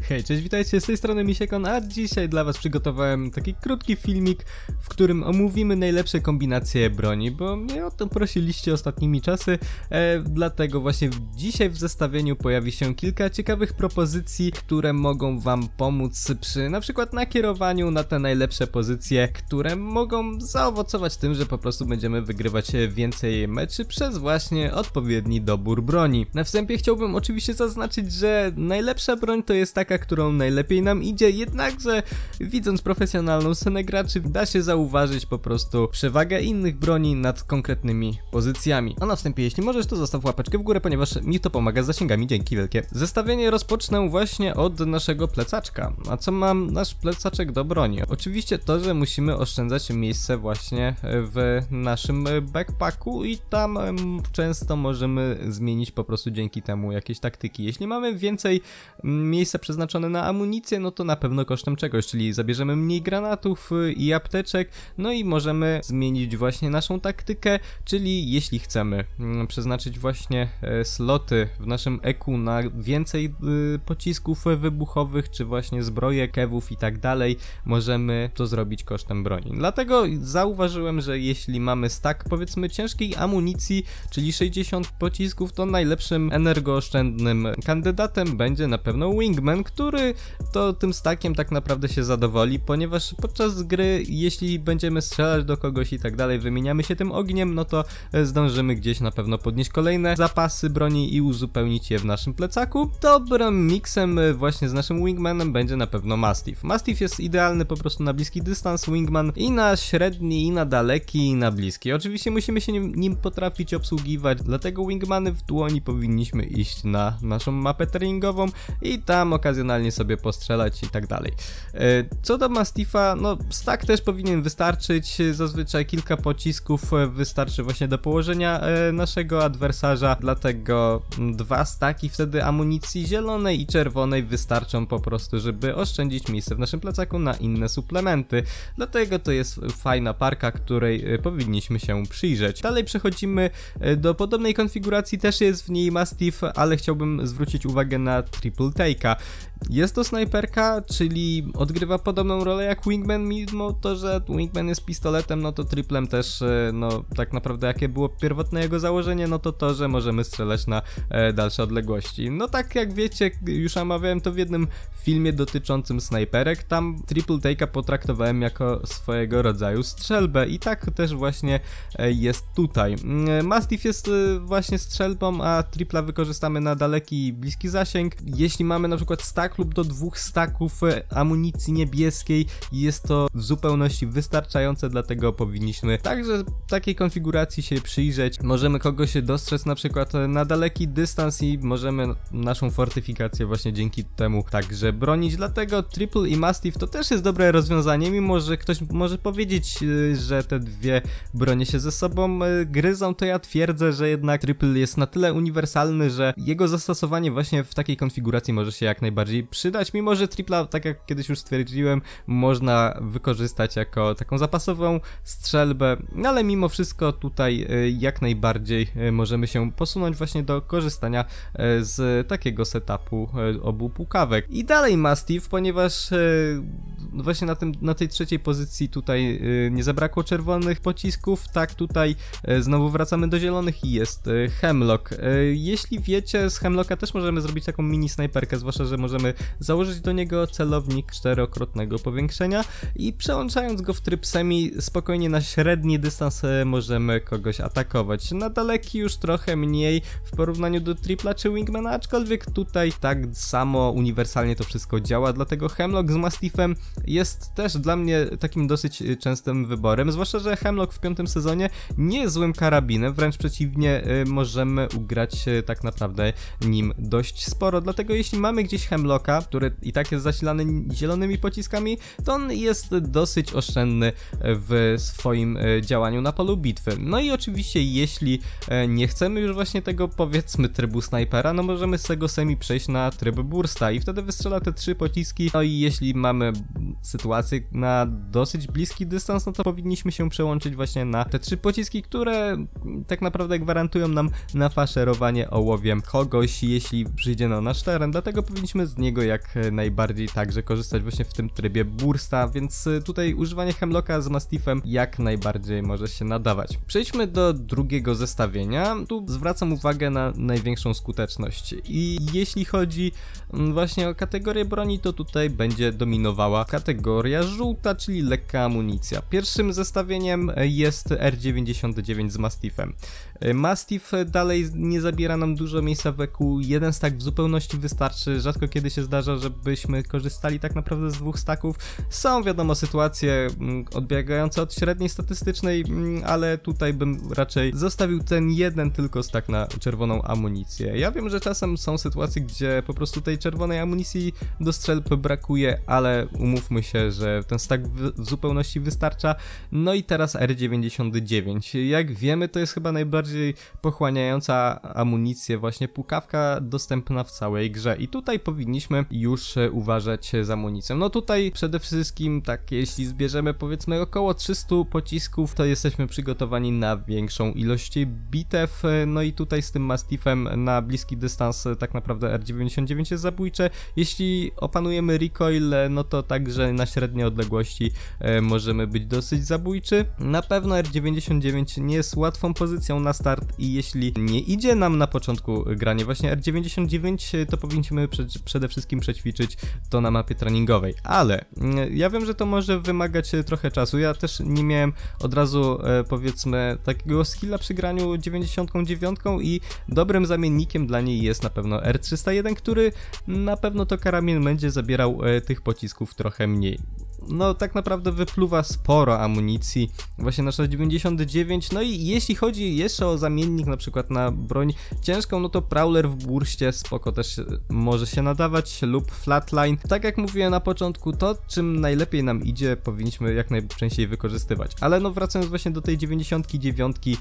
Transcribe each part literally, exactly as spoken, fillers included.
Hej, cześć, witajcie, z tej strony Misiekon, a dzisiaj dla was przygotowałem taki krótki filmik, w którym omówimy najlepsze kombinacje broni, bo mnie o to prosiliście ostatnimi czasy, e, dlatego właśnie dzisiaj w zestawieniu pojawi się kilka ciekawych propozycji, które mogą wam pomóc przy na przykład nakierowaniu na te najlepsze pozycje, które mogą zaowocować tym, że po prostu będziemy wygrywać więcej meczy przez właśnie odpowiedni dobór broni. Na wstępie chciałbym oczywiście zaznaczyć, że najlepsza broń to jest taka, którą najlepiej nam idzie, jednakże widząc profesjonalną scenę graczy da się zauważyć po prostu przewagę innych broni nad konkretnymi pozycjami. A na wstępie, jeśli możesz, to zostaw łapeczkę w górę, ponieważ mi to pomaga z zasięgami, dzięki wielkie. Zestawienie rozpocznę właśnie od naszego plecaczka. A co ma nasz plecaczek do broni? Oczywiście to, że musimy oszczędzać miejsce właśnie w naszym backpacku i tam często możemy zmienić po prostu dzięki temu jakieś taktyki. Jeśli mamy więcej miejsca przeznaczone na amunicję, no to na pewno kosztem czegoś, czyli zabierzemy mniej granatów i apteczek, no i możemy zmienić właśnie naszą taktykę, czyli jeśli chcemy przeznaczyć właśnie sloty w naszym eku na więcej pocisków wybuchowych, czy właśnie zbroje, kewów i tak dalej, możemy to zrobić kosztem broni. Dlatego zauważyłem, że jeśli mamy stack powiedzmy ciężkiej amunicji, czyli sześćdziesiąt pocisków, to najlepszym energooszczędnym kandydatem będzie na pewno Wingman, który to tym stackiem tak naprawdę się zadowoli, ponieważ podczas gry, jeśli będziemy strzelać do kogoś i tak dalej, wymieniamy się tym ogniem, no to zdążymy gdzieś na pewno podnieść kolejne zapasy broni i uzupełnić je w naszym plecaku. Dobrym miksem właśnie z naszym Wingmanem będzie na pewno Mastiff. Mastiff jest idealny po prostu na bliski dystans, Wingman i na średni, i na daleki, i na bliski. Oczywiście musimy się nim, nim potrafić obsługiwać, dlatego Wingmany w dłoni powinniśmy iść na naszą mapę treningową i tam okazjonalnie sobie postrzelać i tak dalej. Co do Mastiffa, no stack też powinien wystarczyć, zazwyczaj kilka pocisków wystarczy właśnie do położenia naszego adwersarza, dlatego dwa staki wtedy amunicji zielonej i czerwonej wystarczą po prostu, żeby oszczędzić miejsce w naszym plecaku na inne suplementy, dlatego to jest fajna parka, której powinniśmy się przyjrzeć. Dalej przechodzimy do podobnej konfiguracji, też jest w niej Mastiff, ale chciałbym zwrócić uwagę na Triple Take'a. Jest to snajperka, czyli odgrywa podobną rolę jak Wingman, mimo to, że Wingman jest pistoletem, no to triplem też, no tak naprawdę jakie było pierwotne jego założenie, no to to, że możemy strzelać na e, dalsze odległości. No tak jak wiecie, już omawiałem to w jednym filmie dotyczącym snajperek, tam Triple Take'a potraktowałem jako swojego rodzaju strzelbę i tak też właśnie e, jest tutaj. Mastiff jest e, właśnie strzelbą, a tripla wykorzystamy na daleki i bliski zasięg. Jeśli mamy na przykład stack lub do dwóch stacków amunicji niebieskiej, jest to w zupełności wystarczające, dlatego powinniśmy także takiej konfiguracji się przyjrzeć. Możemy kogoś dostrzec na przykład na daleki dystans i możemy naszą fortyfikację właśnie dzięki temu także bronić, dlatego Triple i Mastiff to też jest dobre rozwiązanie, mimo że ktoś może powiedzieć, że te dwie bronie się ze sobą gryzą, to ja twierdzę, że jednak Triple jest na tyle uniwersalny, że jego zastosowanie właśnie w takiej konfiguracji może się jak najbardziej przydać, mimo że tripla, tak jak kiedyś już stwierdziłem, można wykorzystać jako taką zapasową strzelbę, ale mimo wszystko tutaj jak najbardziej możemy się posunąć właśnie do korzystania z takiego setupu obu pukawek. I dalej Mastiff, ponieważ właśnie na, tym, na tej trzeciej pozycji tutaj nie zabrakło czerwonych pocisków, tak tutaj znowu wracamy do zielonych i jest Hemlock. Jeśli wiecie, z Hemlocka też możemy zrobić taką mini snajperkę, zwłaszcza, że możemy założyć do niego celownik czterokrotnego powiększenia i przełączając go w tryb semi, spokojnie na średni dystans możemy kogoś atakować. Na daleki już trochę mniej w porównaniu do tripla czy Wingmana, aczkolwiek tutaj tak samo uniwersalnie to wszystko działa, dlatego Hemlock z Mastiffem jest też dla mnie takim dosyć częstym wyborem, zwłaszcza, że Hemlock w piątym sezonie nie jest złym karabinem, wręcz przeciwnie, możemy ugrać tak naprawdę nim dość sporo, dlatego jeśli mamy gdzieś Hemlocka, który i tak jest zasilany zielonymi pociskami, to on jest dosyć oszczędny w swoim działaniu na polu bitwy. No i oczywiście jeśli nie chcemy już właśnie tego powiedzmy trybu snajpera, no możemy z tego semi przejść na tryb bursta i wtedy wystrzela te trzy pociski, no i jeśli mamy sytuację na dosyć bliski dystans, no to powinniśmy się przełączyć właśnie na te trzy pociski, które tak naprawdę gwarantują nam nafaszerowanie ołowiem kogoś, jeśli przyjdzie na nasz teren, dlatego powinniśmy z niego jak najbardziej także korzystać właśnie w tym trybie bursta, więc tutaj używanie Hemlocka z Mastiffem jak najbardziej może się nadawać. Przejdźmy do drugiego zestawienia. Tu zwracam uwagę na największą skuteczność i jeśli chodzi właśnie o kategorię broni, to tutaj będzie dominowała kategoria żółta, czyli lekka amunicja. Pierwszym zestawieniem jest R dziewięćdziesiąt dziewięć z Mastiffem. Mastiff dalej nie zabiera nam dużo miejsca w E Q, jeden stack w zupełności wystarczy, rzadko kiedy się zdarza, żebyśmy korzystali tak naprawdę z dwóch stacków. Są wiadomo sytuacje odbiegające od średniej statystycznej, ale tutaj bym raczej zostawił ten jeden tylko stack na czerwoną amunicję. Ja wiem, że czasem są sytuacje, gdzie po prostu tej czerwonej amunicji do strzelb brakuje, ale umówmy się, że ten stack w, w zupełności wystarcza. No i teraz R dziewięćdziesiąt dziewięć. Jak wiemy, to jest chyba najbardziej pochłaniająca amunicję właśnie pukawka dostępna w całej grze i tutaj powinniśmy już uważać z amunicją. No tutaj przede wszystkim tak, jeśli zbierzemy powiedzmy około trzysta pocisków, to jesteśmy przygotowani na większą ilość bitew, no i tutaj z tym Mastiffem na bliski dystans tak naprawdę R dziewięćdziesiąt dziewięć jest zabójcze. Jeśli opanujemy recoil, no to także na średniej odległości e, możemy być dosyć zabójczy. Na pewno R dziewięćdziesiąt dziewięć nie jest łatwą pozycją na start i jeśli nie idzie nam na początku granie właśnie R dziewięćdziesiąt dziewięć, to powinniśmy prze przede wszystkim przećwiczyć to na mapie treningowej, ale ja wiem, że to może wymagać trochę czasu. Ja też nie miałem od razu e, powiedzmy takiego skilla przy graniu dziewięćdziesiąt dziewięć i dobrym zamiennikiem dla niej jest na pewno R trzysta jeden, który na pewno to karabin będzie zabierał e, tych pocisków trochę mniej. No tak naprawdę wypluwa sporo amunicji właśnie na sześć dziewięćdziesiąt dziewięć, no i jeśli chodzi jeszcze o zamiennik na przykład na broń ciężką, no to Prowler w burście spoko też może się nadawać lub Flatline. Tak jak mówiłem na początku, to czym najlepiej nam idzie powinniśmy jak najczęściej wykorzystywać, ale no wracając właśnie do tej dziewięćdziesiąt dziewięć, yy,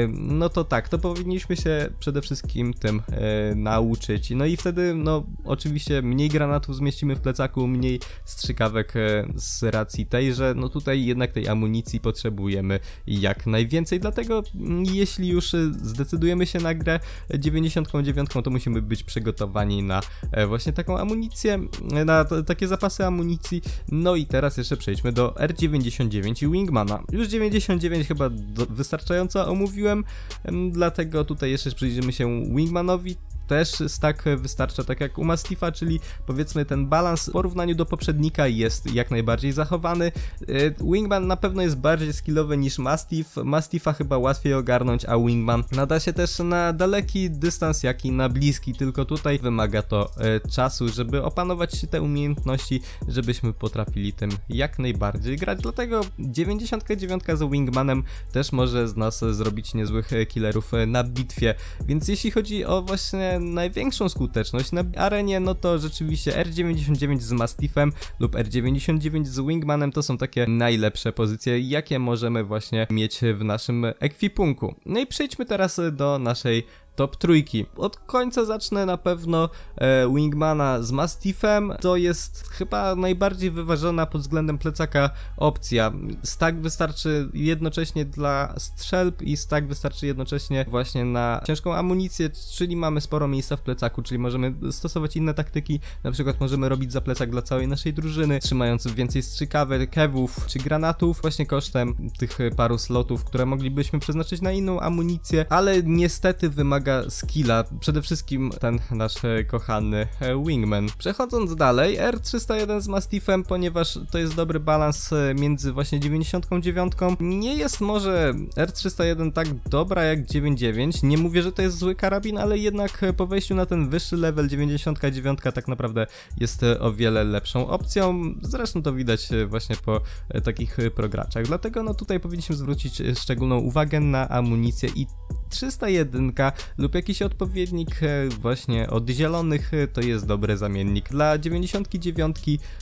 no to tak, to powinniśmy się przede wszystkim tym yy, nauczyć, no i wtedy no oczywiście mniej granatów zmieścimy w plecaku, mniej strzykawek yy, z racji tej, że no tutaj jednak tej amunicji potrzebujemy jak najwięcej, dlatego jeśli już zdecydujemy się na grę dziewięćdziesiąt dziewięć, to musimy być przygotowani na właśnie taką amunicję, na takie zapasy amunicji. No i teraz jeszcze przejdźmy do R dziewięćdziesiąt dziewięć i Wingmana. Już dziewięćdziesiąt dziewięć chyba wystarczająco omówiłem, dlatego tutaj jeszcze przyjrzymy się Wingmanowi. Też stack wystarcza tak jak u Mastiffa, czyli powiedzmy ten balans w porównaniu do poprzednika jest jak najbardziej zachowany. Wingman na pewno jest bardziej skillowy niż Mastiff, Mastiffa chyba łatwiej ogarnąć, a Wingman nada się też na daleki dystans, jak i na bliski, tylko tutaj wymaga to czasu, żeby opanować te umiejętności, żebyśmy potrafili tym jak najbardziej grać, dlatego dziewięćdziesiąt dziewięć z Wingmanem też może z nas zrobić niezłych killerów na bitwie, więc jeśli chodzi o właśnie największą skuteczność na arenie, no to rzeczywiście R dziewięćdziesiąt dziewięć z Mastiffem lub R dziewięćdziesiąt dziewięć z Wingmanem to są takie najlepsze pozycje, jakie możemy właśnie mieć w naszym ekwipunku. No i przejdźmy teraz do naszej top trójki. Od końca zacznę na pewno e, Wingmana z Mastiffem. To jest chyba najbardziej wyważona pod względem plecaka opcja. Stack wystarczy jednocześnie dla strzelb i stack wystarczy jednocześnie właśnie na ciężką amunicję, czyli mamy sporo miejsca w plecaku, czyli możemy stosować inne taktyki, na przykład możemy robić za plecak dla całej naszej drużyny, trzymając więcej strzykawek, kewów czy granatów, właśnie kosztem tych paru slotów, które moglibyśmy przeznaczyć na inną amunicję, ale niestety wymaga skilla, przede wszystkim ten nasz kochany Wingman. Przechodząc dalej, R trzysta jeden z Mastiffem, ponieważ to jest dobry balans między właśnie dziewięćdziesiąt dziewięć. Nie jest może R trzysta jeden tak dobra jak dziewięćdziesiąt dziewięć, nie mówię, że to jest zły karabin, ale jednak po wejściu na ten wyższy level dziewięćdziesiąt dziewięć tak naprawdę jest o wiele lepszą opcją, zresztą to widać właśnie po takich prograczach, dlatego no tutaj powinniśmy zwrócić szczególną uwagę na amunicję i trzysta jeden lub jakiś odpowiednik właśnie od zielonych to jest dobry zamiennik dla dziewięćdziesiąt dziewięć,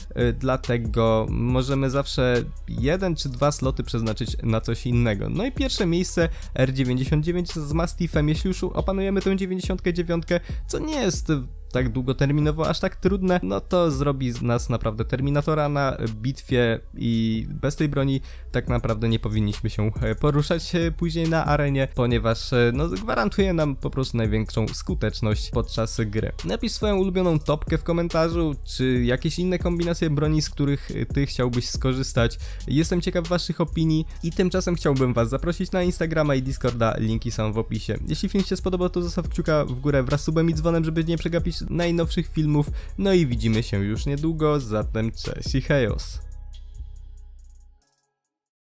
dlatego możemy zawsze jeden czy dwa sloty przeznaczyć na coś innego. No i pierwsze miejsce R dziewięćdziesiąt dziewięć z Mastiffem, jeśli już opanujemy tę dziewięćdziesiąt dziewięć, co nie jest tak długoterminowo aż tak trudne, no to zrobi z nas naprawdę Terminatora na bitwie i bez tej broni tak naprawdę nie powinniśmy się poruszać później na arenie, ponieważ no gwarantuje nam po prostu największą skuteczność podczas gry. Napisz swoją ulubioną topkę w komentarzu, czy jakieś inne kombinacje broni, z których ty chciałbyś skorzystać. Jestem ciekaw waszych opinii i tymczasem chciałbym was zaprosić na Instagrama i Discorda, linki są w opisie. Jeśli film się spodobał, to zostaw kciuka w górę wraz z subem i dzwonem, żeby nie przegapić najnowszych filmów. No i widzimy się już niedługo, zatem cześć i hejos!